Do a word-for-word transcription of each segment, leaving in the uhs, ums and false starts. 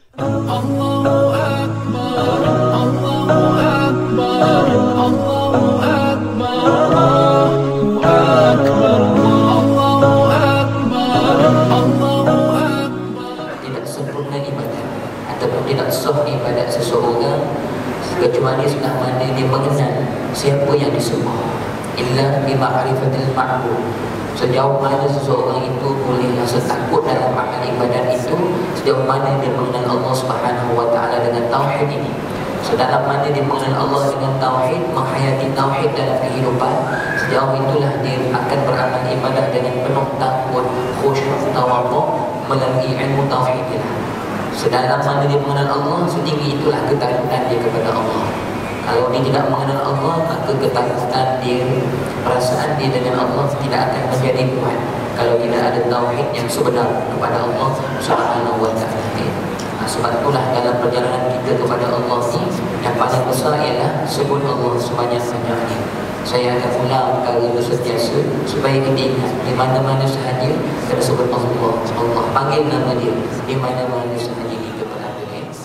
Allahu Akbar, Allahu Akbar, Allahu Akbar, Allahu Akbar, Allahu Akbar, Allahu Akbar. Tidak sempurna ibadat ataupun tidak sah ibadat seseorang kecuali sudah mana dia mengenal siapa yang disembah. Illa bi ma'rifatil ma'bud. Sejauh mana seseorang itu boleh rasa takut dalam amal ibadat itu, sejauh mana dia mengenal Allah Subhanahu wa taala dengan tauhid ini. Sedalam mana dia mengenal Allah dengan tauhid, menghayati tauhid dalam kehidupan, sejauh itulah dia akan beramal ibadah dengan penuh takut, khusyuk, tawadhu melalui ilmu tauhid dia. Sedalam mana dia mengenal Allah, setinggi itulah ketakutan dia kepada Allah. Kalau dia tidak mengenal Allah, maka ketakutan dia, perasaan dia dengan Allah tidak akan menjadi kuat kalau tidak ada tauhid yang sebenar kepada Allah Subhanahu wa taala. Nah, sebab itulah dalam perjalanan kita kepada Allah ini, yang paling besar ialah sebut Allah sebanyak-banyaknya. Saya akan ulang perkara itu sentiasa supaya kita ingat di mana-mana sahaja kena sebut Allah. Allah panggil nama dia di mana-mana sahaja kita berada.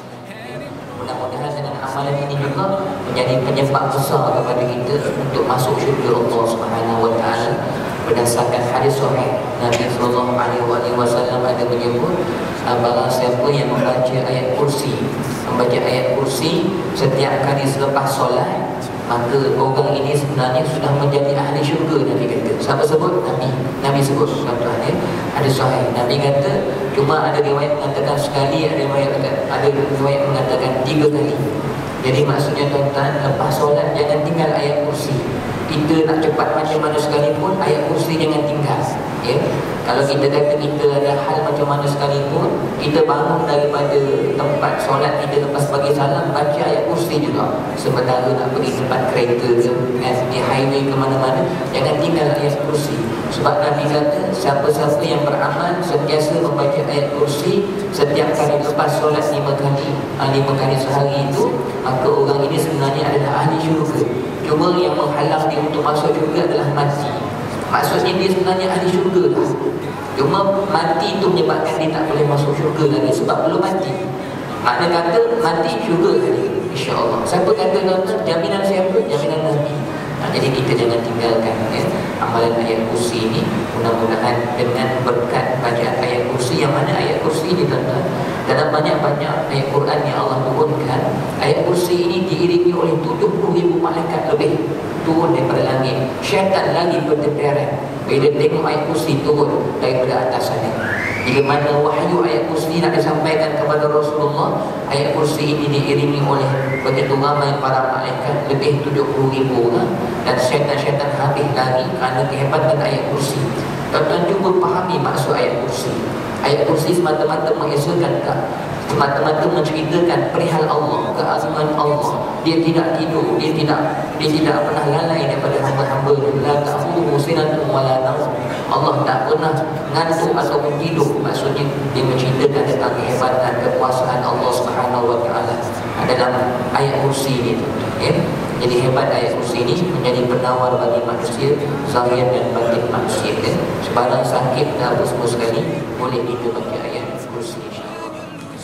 Mudah-mudahan dengan amalan ini juga menjadi penyebab besar kepada kita untuk masuk syurga Allah Subhanahu wa taala. Berdasarkan hadis sahih Nabi sallallahu alaihi wasallam ada menyebut, barang siapa yang membaca ayat kursi, membaca ayat kursi setiap kali selepas solat, maka orang ini sebenarnya sudah menjadi ahli syurga. Nabi kata. Siapa sebut? Nabi. Nabi sebut. Tuan-tuan ya. Ada sahih. Nabi kata cuma ada riwayat mengatakan sekali, ada riwayat ada riwayat mengatakan tiga kali. Jadi maksudnya tuan-tuan, lepas solat jangan tinggal ayat kursi. Kita nak cepat macam mana sekalipun, ayat kursi jangan tinggal. Ya. Kalau kita kata kita ada hal macam mana sekalipun, kita bangun daripada tempat solat kita lepas bagi salam, baca ayat kursi juga. Sementara nak pergi tempat kereta ke, di highway ke mana-mana, jangan tinggal ayat kursi. Sebab Nabi kata, siapa-siapa yang beramal sentiasa membaca ayat kursi setiap kali lepas solat lima kali, lima kali sehari itu, maka orang ini sebenarnya adalah ahli syurga. Cuma yang menghalang dia untuk masuk syurga adalah mati. Maksudnya dia sebenarnya ahli syurga dah. Cuma mati itu menyebabkan dia tak boleh masuk syurga lagi sebab belum mati. Makna kata mati syurga lagi, insya-Allah. Siapa kata tuan-tuan? Jaminan siapa? Jaminan Nabi. Nah, jadi kita jangan tinggalkan ya, amalan ayat kursi ini. Mudah-mudahan dengan berkat bacaan ayat kursi, yang mana ayat kursi ini tuan-tuan, dalam banyak-banyak ayat Quran yang Allah turunkan, ayat kursi ini diiringi oleh tujuh puluh ribu malaikat lebih turun daripada langit. Syaitan lagi berdeteran bila tengok ayat kursi turun daripada atas sana. Bila mana wahyu ayat kursi nak disampaikan kepada Rasulullah, ayat kursi ini diiringi oleh begitu ramai para malaikat, lebih tujuh puluh ribu orang, dan syaitan-syaitan habis lagi kerana kehebatan ayat kursi. Tuan-tuan cuba fahami maksud ayat kursi. Ayat kursi semata-mata mengisahkan, semata-mata menceritakan perihal Allah, keagungan Allah. Dia tidak tidur, dia tidak dia tidak pernah lalai daripada hamba-hamba-Nya. La ta'khudhuhu sinatun wa la nawm. Allah tak pernah ngantuk ataupun tidur. Maksudnya dia menceritakan tentang kehebatan, kekuasaan Allah Subhanahu wa taala dalam ayat kursi itu. Ya. Jadi hebat ayat kursi ini menjadi penawar bagi manusia, zahir dan batin manusia. Ya. Sebarang sakit dan apa semua sekali boleh kita baca ayat kursi, insya-Allah.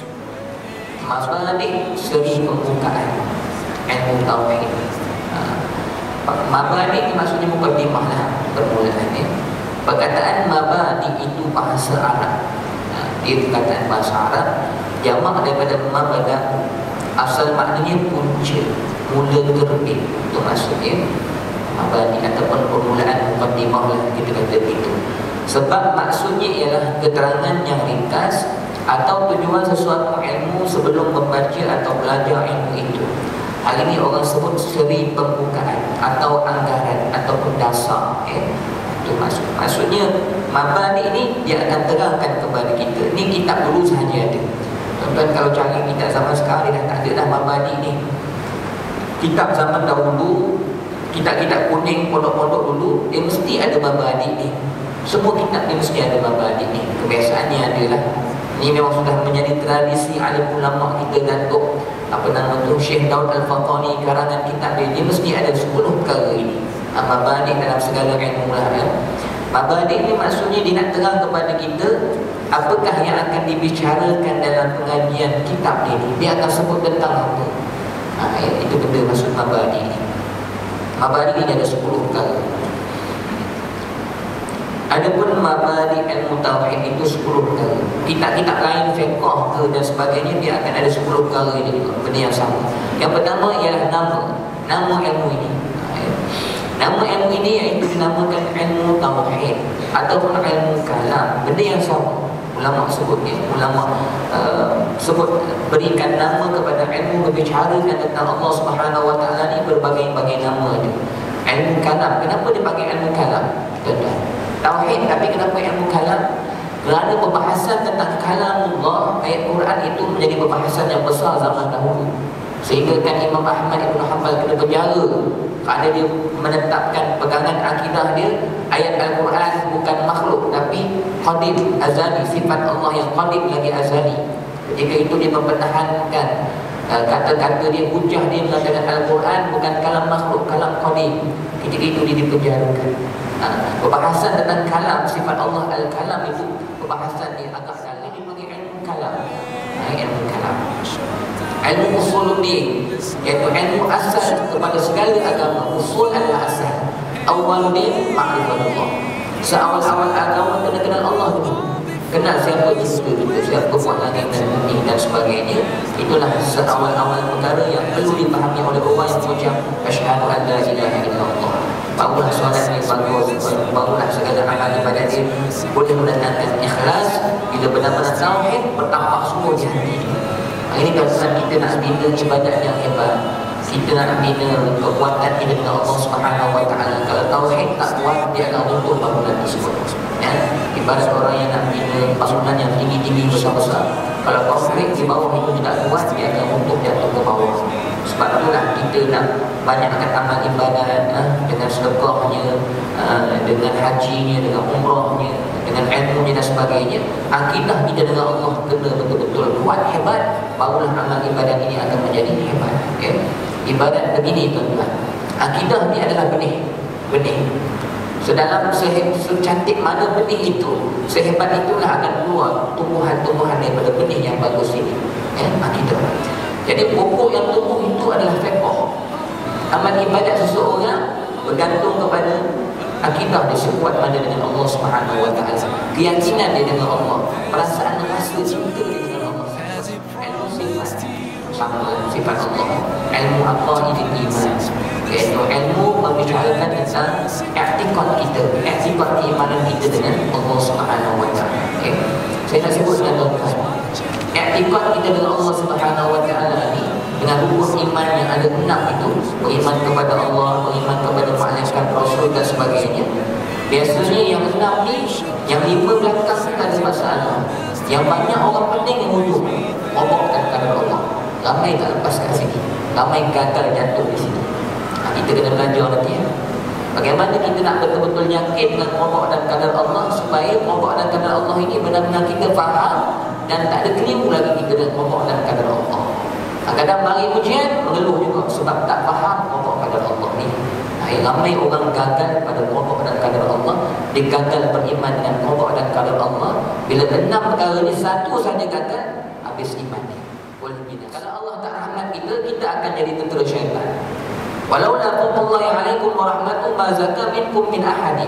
Mabadi seri pembukaan ilmu tauhid. Mabadi maksudnya mukadimah lah, permulaan ya. Perkataan mabadi itu bahasa Arab. Dia perkataan bahasa Arab, jamak daripada mabada. Asal maknanya punca, mula terbit. Itu maksudnya mabadi ataupun permulaan mukadimah lah, kita kata begitu. Sebab maksudnya ialah keterangan yang ringkas atau tujuan sesuatu ilmu sebelum membaca atau belajar ilmu itu. Hal ini orang sebut seri pembukaan atau anggaran ataupun dasar. Eh? Itu maksud. Maksudnya mabadi ini dia akan terangkan kepada kita. Ini kitab dulu sahaja ada. Tuan-tuan kalau cari kitab zaman sekarang dah tak ada dah mabadi ni. Kitab zaman dahulu, kitab-kitab kuning pondok-pondok dulu, dia mesti ada mabadi ni. Semua kitab dia mesti ada mabadi ni. Kebiasaannya adalah ini memang sudah menjadi tradisi alim ulama kita, Datuk apa nama tu Syekh Daud Al-Fatani, karangan kitab dia, dia mesti ada sepuluh perkara ini. Mabadi dalam segala ilmu lah ya. Mabadi ni maksudnya dia nak terang kepada kita apakah yang akan dibicarakan dalam pengajian kitab ini. Dia akan sebut tentang apa. Ha, itu benda maksud mabadi ni. Mabadi ni ada sepuluh perkara. Adapun mabadi ilmu tauhid itu sepuluh perkara. Kitab-kitab lain fiqh ke dan sebagainya dia akan ada sepuluh perkara ini juga, benda yang sama. Yang pertama ialah nama, nama ilmu ini. Nama ilmu ini iaitu dinamakan ilmu tauhid ataupun ilmu kalam, benda yang sama. Ulama sebutnya, ulama uh, sebut berikan nama kepada ilmu membicarakan tentang Allah Subhanahu Wa Taala ni berbagai-bagai nama dia. Ilmu kalam, kenapa dipanggil ilmu kalam? Tuan-tuan, tauhid tapi kenapa ilmu kalam? Kerana pembahasan tentang kalamullah, ayat Quran itu menjadi pembahasan yang besar zaman dahulu. Sehingga kan Imam Ahmad Ibn Hanbal kena penjara kerana dia menetapkan pegangan akidah dia ayat Al-Quran bukan makhluk tapi qadim, azali, sifat Allah yang qadim lagi azali. Ketika itu dia mempertahankan uh, kata-kata dia, hujah dia mengatakan Al-Quran bukan kalam makhluk, kalam qadim. Ketika itu dia dipenjarakan. uh, Pembahasan tentang kalam, sifat Allah Al-Kalam itu pembahasan dia agak dalam, dipanggil ilmu kalam. uh, Ilmu kalam, ilmu usuluddin, iaitu ilmu asal kepada segala agama. Usul adalah asal. Awwaluddin ma'rifatullah. Seawal-awal agama kena kenal Allah dulu. Kenal siapa cinta kita, siapa buat langit dan bumi dan sebagainya. Itulah seawal-awal perkara yang perlu dipahami oleh orang yang mengucap asyhadu an la ilaha illallah. Barulah solat dia bagus, barulah segala amal ibadat dia boleh mendatangkan ikhlas. Bila benar-benar tauhid, bertambah semua di hati. Ini tuan-tuan, kita nak bina ibadat yang hebat, kita nak bina kekuatan kita dengan Allah Subhanahu Wa Taala. Kalau tauhid tak kuat, dia akan runtuh bangunan tersebut. Ya, ibarat orang yang nak bina bangunan yang tinggi-tinggi besar-besar. Kalau tauhid di bawah itu tidak kuat, dia akan runtuh jatuh ke bawah. Sebab itulah kita nak banyakkan amal ibadat, eh, dengan sedekahnya, eh, dengan hajinya, dengan umrahnya, dengan ilmunya dan sebagainya. Akidah kita dengan Allah kena betul-betul kuat, hebat, barulah amal ibadat ini akan menjadi hebat. Okay? Ibadat begini tuan-tuan, akidah ni adalah benih. Benih sedalam sehe- secantik mana benih itu, sehebat itulah akan keluar tumbuhan-tumbuhan daripada benih yang bagus ini. Eh, akidah. Jadi pokok yang tumbuh itu adalah fiqh. Amal ibadat seseorang bergantung kepada akidah dia sekuat mana dengan Allah Subhanahu Wa Taala, keyakinan dia dengan Allah, perasaan rasa cinta dia dengan Allah, ilmu sifat sama sifat Allah, ilmu aqaidul iman, iaitu ilmu membicarakan tentang i'tiqad kita, i'tiqad keimanan kita dengan Allah Subhanahu Wa Taala. Okay? Saya nak sebut dengan tuan-tuan, i'tiqad kita dengan Allah Subhanahu Wa Taala ni dengan rukun iman yang ada enam itu, beriman kepada Allah, beriman kepada malaikat, rasul dan sebagainya. Biasanya yang enam ni, yang lima belakang tak ada masalah. Yang banyak orang penting yang hujung obokkan kepada Allah. Ramai tak lepas kat sini, ramai gagal jatuh di sini. Ha, kita kena belajar nanti ya. Bagaimana kita nak betul-betul yakin dengan obok dan kadar Allah, supaya obok dan kadar Allah ini benar-benar kita faham dan tak ada keliru lagi kita dengan obok dan kadar Allah. Kadang mari ujian mengeluh juga sebab tak faham pokok kadar Allah ni. Hai, ramai orang gagal pada pokok dan kadar Allah. Dia gagal beriman dengan pokok dan kadar Allah. Bila enam perkara ni satu saja gagal, habis iman dia. Boleh bina. Kalau Allah tak rahmat kita, kita akan jadi tentera syaitan. Walau la fadlullahi alaikum wa rahmatuhu ma zaka minkum min ahadin.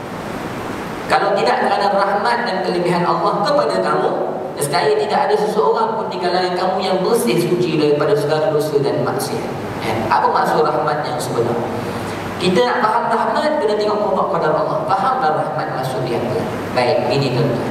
Kalau tidak kerana rahmat dan kelebihan Allah kepada kamu, sekali tidak ada seseorang pun di kalangan kamu yang bersih suci daripada segala dosa dan maksiat. Eh, apa maksud rahmat yang sebenar? Kita nak faham rahmat, kena tengok pokok qadar Allah. Fahamlah rahmat maksud dia apa. Baik, ini tuan-tuan.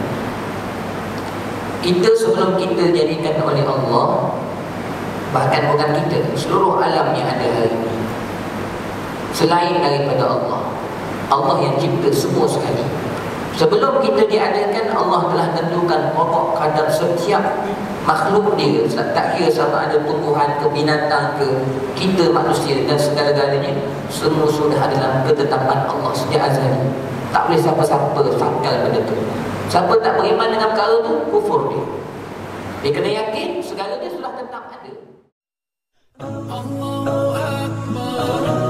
Kita sebelum kita jadikan oleh Allah, bahkan bukan kita, seluruh alam yang ada hari ini, selain daripada Allah, Allah yang cipta semua sekali. Sebelum kita diadakan, Allah telah tentukan pokok kadar setiap makhluk dia, tak kira sama ada tumbuhan ke binatang ke kita manusia dan segala-galanya, semua sudah dalam ketetapan Allah sejak azali. Tak boleh siapa-siapa sangkal benda tu. Siapa tak beriman dengan perkara tu, kufur dia. Dia kena yakin segala dia sudah tetap ada. Allahu Akbar.